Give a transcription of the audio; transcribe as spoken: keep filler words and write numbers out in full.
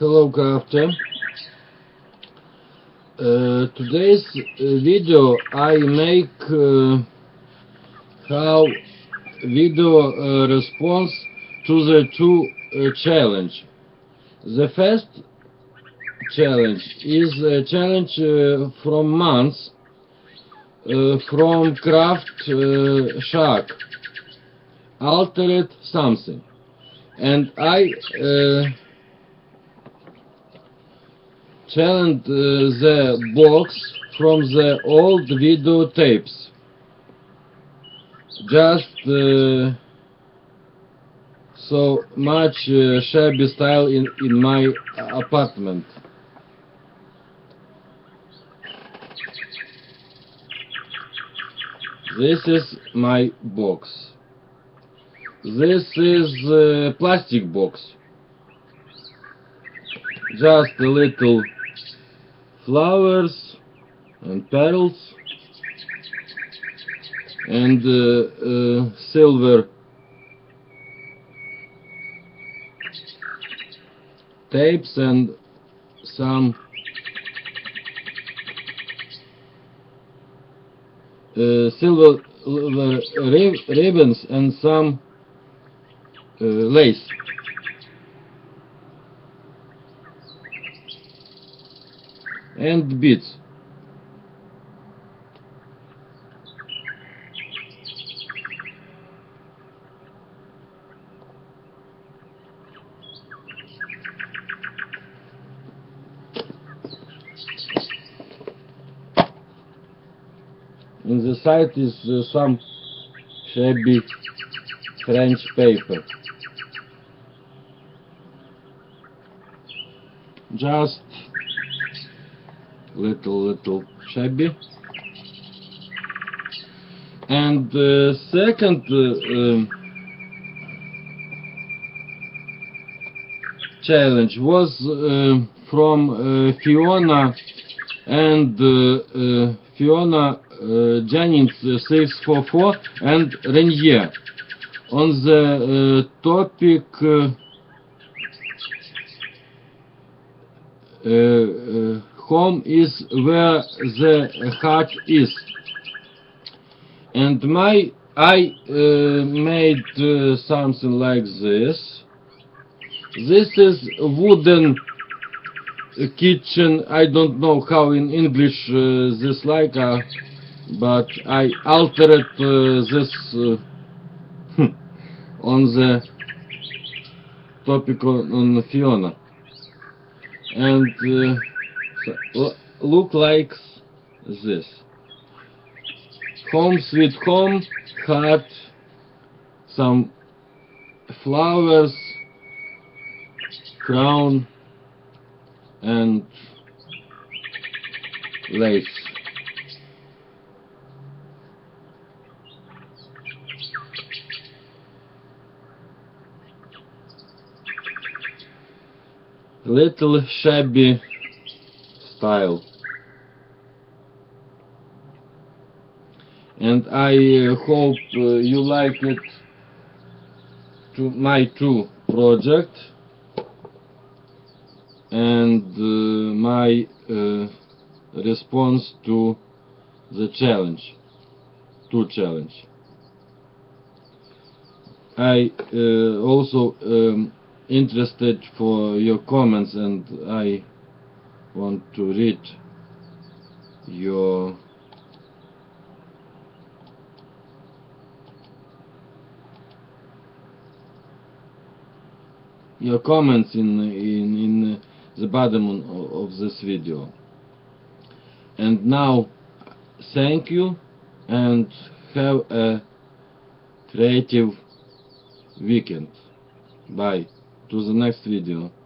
Hello crafter. Uh, today's uh, video I make uh, how video uh, response to the two uh, challenge. The first challenge is a challenge uh, from months uh, from Craft uh, Shack. Altered something, and I uh, challenged uh, the box from the old videotapes. Just uh, so much uh, shabby style in, in my apartment. This is my box. This is a plastic box. Just a little flowers and petals and uh, uh, silver tapes and some uh, silver rib ribbons and some uh, lace. And beads. In the side is uh, some shabby French paper. Just little little shabby. And the uh, second uh, um, challenge was uh, from uh, Fiona and uh, uh, Fiona uh, Jennings uh, six four four and Renier on the uh, topic uh, uh, uh, home is where the heart is. And my I uh, made uh, something like this. This is wooden kitchen. I don't know how in English uh, this like, uh, but I altered uh, this uh, on the topic on, on Fiona, and uh, so, look like this. Home sweet home, heart, some flowers, crown and lace. Little shabby style. And I uh, hope uh, you like it to my two project and uh, my uh, response to the challenge, to challenge. I uh, also um, interested for your comments, and I want to read your your comments in in in the bottom of this video. And now, thank you and have a creative weekend. Bye. To the next video.